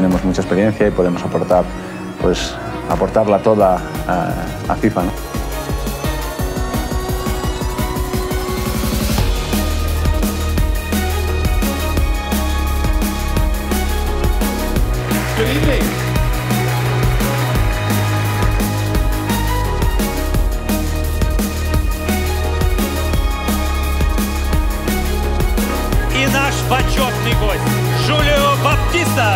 tenemos mucha experiencia y podemos aportar, pues, aportarla toda a FIFA, ¿no? Good evening. И наш почетный гость Жулио Баптиста.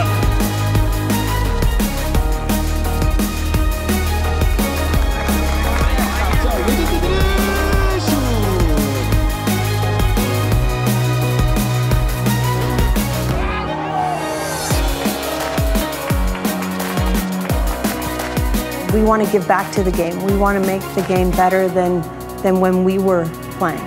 We want to give back to the game. We want to make the game better than when we were playing.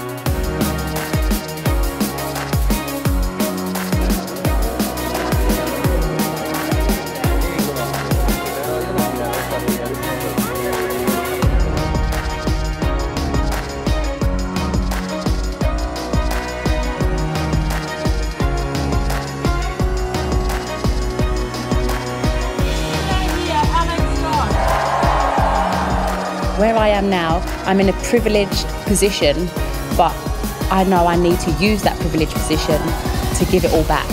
Where I am now, I'm in a privileged position, but I know I need to use that privileged position to give it all back.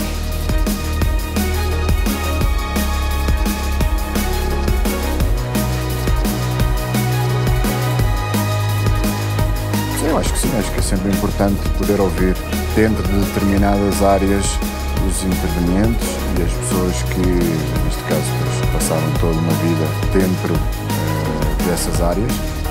Eu acho que sim, acho que é sempre importante poder ouvir dentro de determinadas áreas os intervenientes e as pessoas que, neste caso, passaram toda uma vida dentro dessas áreas.